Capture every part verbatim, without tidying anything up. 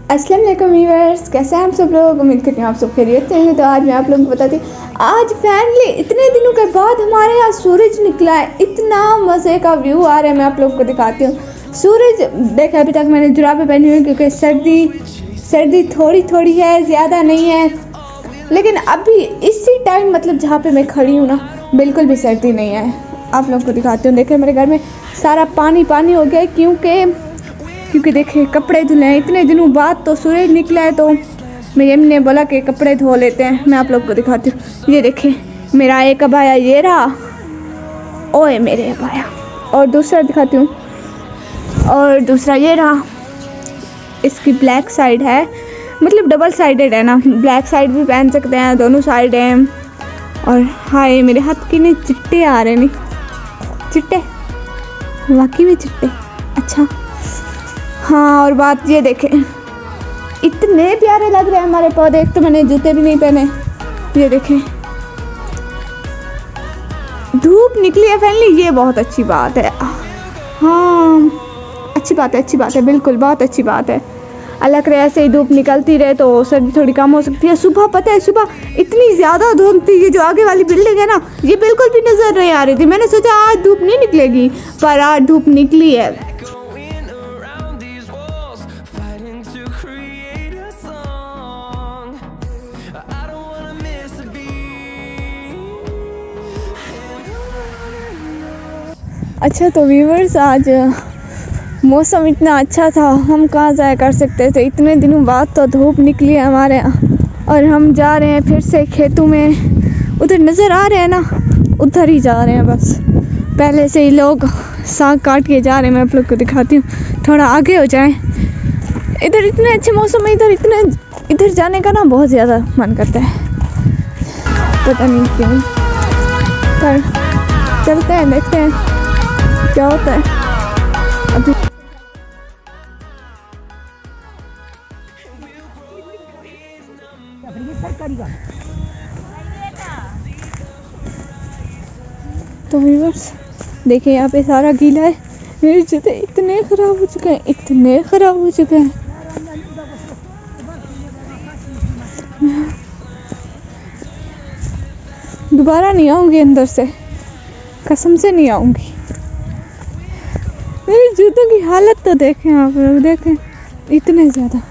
अस्सलाम वालेकुम व्यूअर्स, कैसे हैं आप सब लोग। उम्मीद करती हूँ आप सब खैरियत से हैं। तो आज मैं आप लोगों को बताती हूँ, आज फाइनली इतने दिनों के बाद हमारे यहाँ सूरज निकला है। इतना मज़े का व्यू आ रहा है, मैं आप लोगों को दिखाती हूँ। सूरज देखे, अभी तक मैंने जुराबें पहनी हुई क्योंकि सर्दी सर्दी थोड़ी थोड़ी है, ज़्यादा नहीं है। लेकिन अभी इसी टाइम मतलब जहाँ पे मैं खड़ी हूँ ना, बिल्कुल भी सर्दी नहीं है। आप लोगों को दिखाती हूँ। देखें मेरे घर में सारा पानी पानी हो गया है, क्योंकि क्योंकि देखें कपड़े धुले हैं। इतने दिनों बाद तो सूरज निकला है, तो मेरी अम्मी ने बोला कि कपड़े धो लेते हैं। मैं आप लोग को दिखाती हूँ। ये देखें मेरा एक अबाया ये रहा, ओए मेरे अबाया। और दूसरा दिखाती हूँ, और दूसरा ये रहा। इसकी ब्लैक साइड है, मतलब डबल साइडेड है ना, ब्लैक साइड भी पहन सकते हैं, दोनों साइड हैं। और हाय मेरे हाथ की नहीं चिट्टे आ रहे, नहीं चिट्टे, वाकई में चिट्टे। अच्छा हाँ, और बात ये देखें, इतने प्यारे लग रहे हैं हमारे पौधे। एक तो मैंने जूते भी नहीं पहने। ये देखें धूप निकली है फाइनली, ये बहुत अच्छी बात है। हाँ अच्छी बात है, अच्छी बात है, बिल्कुल बहुत अच्छी बात है। अल्लाह करे ऐसे ही धूप निकलती रहे तो सर्दी थोड़ी कम हो सकती है। सुबह पता है, सुबह इतनी ज़्यादा धूप थी। ये जो आगे वाली बिल्डिंग है ना, ये बिल्कुल भी नज़र नहीं आ रही थी। मैंने सोचा आज धूप नहीं निकलेगी, पर आज धूप निकली है। अच्छा तो व्यूअर्स, आज मौसम इतना अच्छा था, हम कहाँ जाया कर सकते थे। इतने दिनों बाद तो धूप निकली है हमारे यहाँ, और हम जा रहे हैं फिर से खेतों में। उधर नज़र आ रहे हैं ना, उधर ही जा रहे हैं बस। पहले से ही लोग साग काट के जा रहे हैं। मैं आप लोग को दिखाती हूँ, थोड़ा आगे हो जाए। इधर इतने अच्छे मौसम में इधर इतने इधर जाने का ना बहुत ज़्यादा मन करता है, पता नहीं क्यों। पर चलते हैं, देखते हैं क्या होता है। अभी तो व्यूअर्स देखिए, यहाँ पे सारा गीला है। मेरे जूते इतने खराब हो चुके हैं, इतने खराब हो चुके हैं। दोबारा नहीं आऊंगी अंदर से, कसम से नहीं आऊंगी। मेरे जूतों की हालत तो देखें आप लोग, देखें इतने ज़्यादा।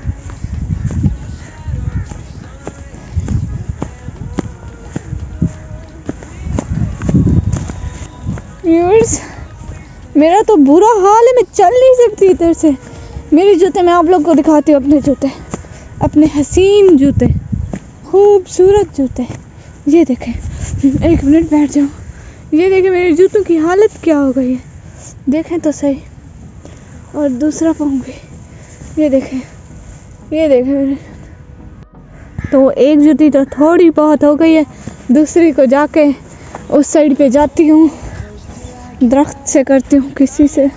व्यूअर्स मेरा तो बुरा हाल है, मैं चल नहीं सकती इधर से। मेरे जूते मैं आप लोग को दिखाती हूँ, अपने जूते, अपने हसीन जूते, खूबसूरत जूते। ये देखें, एक मिनट बैठ जाओ। ये देखें मेरे जूतों की हालत क्या हो गई है, देखें तो सही। और दूसरा पाँव भी, ये देखें, ये देखें मेरे। तो एक जूती तो थोड़ी बहुत हो गई है, दूसरी को जाके उस साइड पे जाती हूँ, दरख्त से करती हूँ किसी से।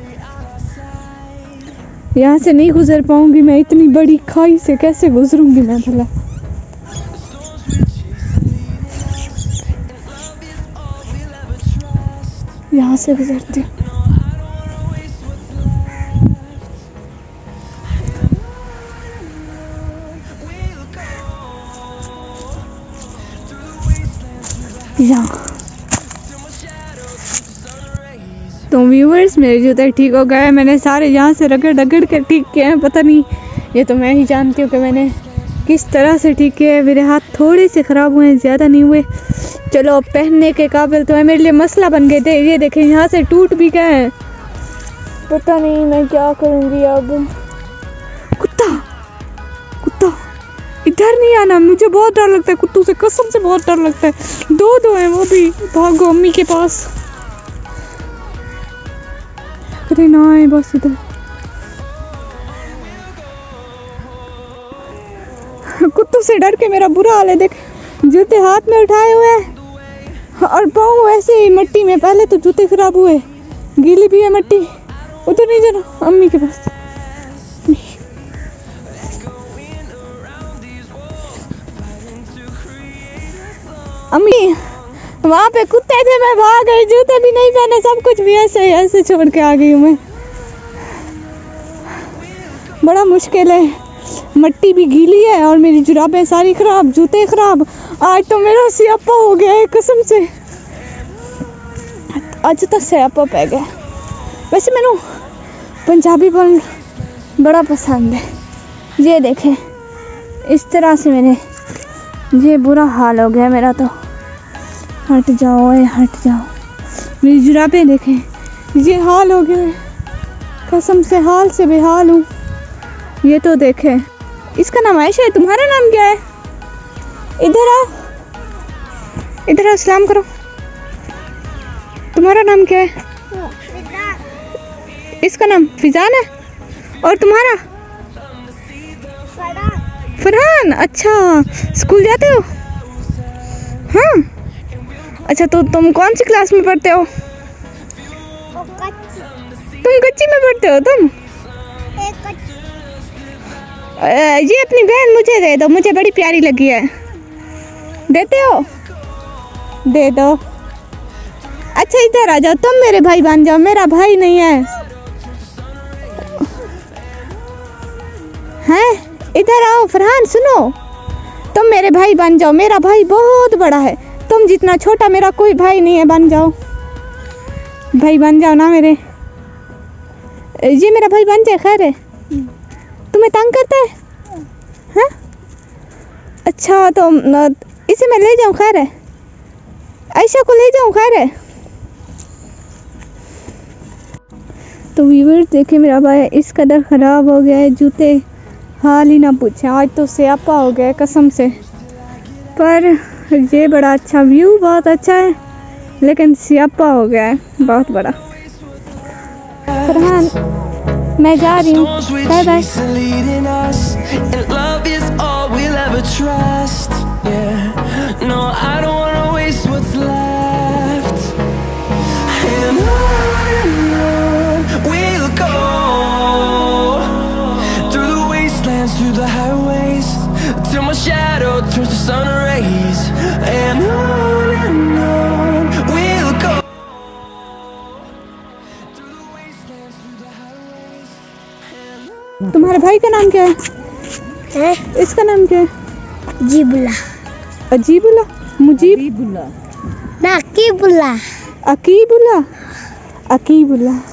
यहाँ से नहीं गुजर पाऊंगी मैं, इतनी बड़ी खाई से कैसे गुजरूंगी मैं भला। यहाँ से गुजरती हूँ। यहाँ तो व्यूअर्स मेरे जूते ठीक हो गए। मैंने सारे यहाँ से रगड़ रगड़ कर ठीक किए हैं। पता नहीं, ये तो मैं ही जानती हूँ कि मैंने किस तरह से ठीक किए हैं। मेरे हाथ थोड़े से ख़राब हुए हैं, ज़्यादा नहीं हुए। चलो अब पहनने के काबिल तो है, मेरे लिए मसला बन गए थे। ये देखें यहाँ से टूट भी गए हैं, पता नहीं मैं क्या करूँगी अब। कुत्ता कुत्ता इधर नहीं आना, मुझे बहुत डर लगता है कुत्तों से, कसम से बहुत डर लगता है। दो दो हैं वो भी, भागो अम्मी के पास। अरे ना आए बस इधर। कुत्तों से डर के मेरा बुरा हाल है। देख जूते हाथ में उठाए हुए हैं और पाँव ऐसे ही मिट्टी में। पहले तो जूते खराब हुए, गीली भी है मिट्टी। उधर नहीं जाना, अम्मी के पास। अम्मी वहाँ पे कुत्ते थे, मैं भाग गई, जूते भी नहीं पहने, सब कुछ भी ऐसे ऐसे छोड़ के आ गई हूँ मैं। बड़ा मुश्किल है। मट्टी भी गीली है और मेरी जुराबें सारी खराब, जूते खराब। आज तो मेरा स्यापा हो गया है कसम से, आज तो स्यापा पै गया। वैसे मैंने पंजाबी बोलना बड़ा पसंद है। ये देखें इस तरह से मेरे ये बुरा हाल हो गया मेरा तो। हट जाओ ए हट जाओ, मेरी जुराबें देखें, ये हाल हो गया है कसम से, हाल से बेहाल हूँ। ये तो देखें, इसका नाम आयशा है, तुम्हारा नाम क्या है? इधर आओ, इधर आओ, सलाम करो। तुम्हारा नाम क्या है? इसका नाम फिजान है और तुम्हारा? फरहान। अच्छा, स्कूल जाते हो? हाँ, अच्छा तो तुम कौन सी क्लास में पढ़ते हो? तुम कच्ची में पढ़ते हो तुम? ये अपनी बहन मुझे दे दो, मुझे बड़ी प्यारी लगी है। देते हो? दे दो। अच्छा इधर आ जाओ, तुम मेरे भाई बन जाओ, मेरा भाई नहीं है। हैं? इधर आओ फरहान, सुनो, तुम मेरे भाई बन जाओ, मेरा भाई बहुत बड़ा है, तुम जितना छोटा मेरा कोई भाई नहीं है, बन जाओ, भाई बन जाओ ना मेरे। ये मेरा भाई बन जाए, खैर है? तुम्हें तंग करता है? हाँ? अच्छा तो इसे मैं ले जाऊँ, खैर है? आयशा को ले जाऊँ, खैर है? तो व्यूअर्स देखे मेरा भाई इस कदर ख़राब हो गया है, जूते हाल ही ना पूछे, आज तो स्यापा हो गया कसम से। पर ये बड़ा अच्छा व्यू, बहुत अच्छा है, लेकिन स्यापा हो गया है बहुत बड़ा। फरहान मैं जा रही हूँ, bye bye. Through the highways till my shadow turns to sun rays, and on and on we'll go through the wastelands, through the highways. तुम्हारे भाई का नाम क्या है? है? इसका नाम क्या है? जीबुल्ला। अजीबुल्ला? मुजीबुल्ला? ना अकीबुल्ला। अकीबुल्ला? अकीबुल्ला।